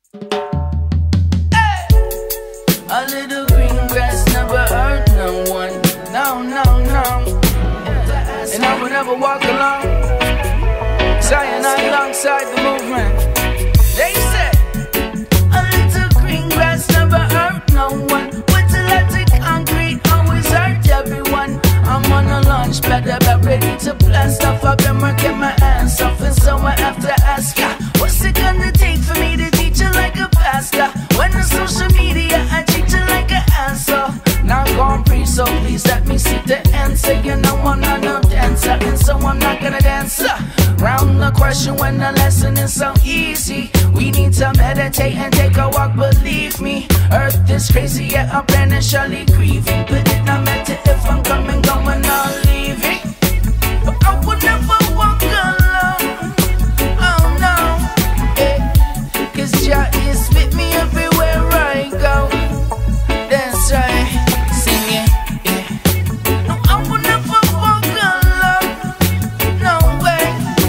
A little green grass never hurt no one. No, no, no. And I would never walk alone, saying I alongside the movement. They said, a little green grass never hurt no one. With electric concrete always hurt everyone. I'm on a launch pad about ready to blast off. I've been working my ass off, and so I have to ask ya, what's it gonna take for me to teach you like a pastor? When on social media I treat you like an asshole. Now gone free, so please let me see the answer. You know I'm not no dancer, and so I'm not gonna dance round the question when the lesson is so easy. We need to meditate and take a walk, believe me. Earth is crazy, yet I'm planning surely grieving. But it not matter if I'm coming, going, or leaving. But I would never walk alone. Oh no, cause Jah is with me everywhere I go. That's right, sing it, yeah. No, I would never walk alone. No way,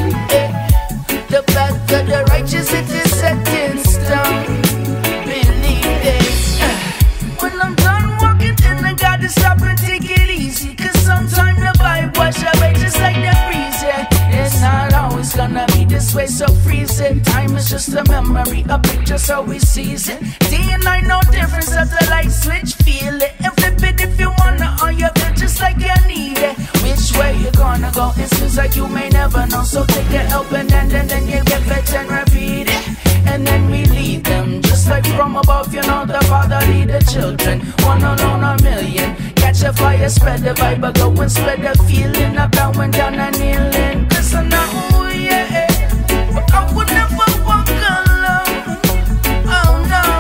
the path of the righteous, it is set in stone. Believe it. When I'm done walking, then I gotta stop and take it easy. Cause sometimes the vibe wash away just like the breeze, yeah. It's not always gonna be this way, so freeze it. Time is just a memory, a picture, so we seize it. Day and night, no difference of the light switch, feel it. And flip it if you wanna, or you feel just like you need it. Which way you gonna go? It seems like you may never know. So take a helping hand and then you get better and repeat it. And then we lead them, just like from above, you know the Father lead the children. One alone, a million. Catch a fire, spread the vibe, go and spread the feeling of bowing down and kneeling. Cause I know, yeah, but I would never walk alone. Oh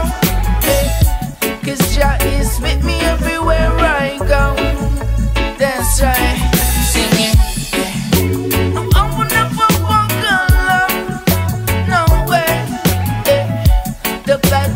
no, cause Jah is with me everywhere I go. That's right, sing it, yeah. No, I would never walk alone. No way, the bad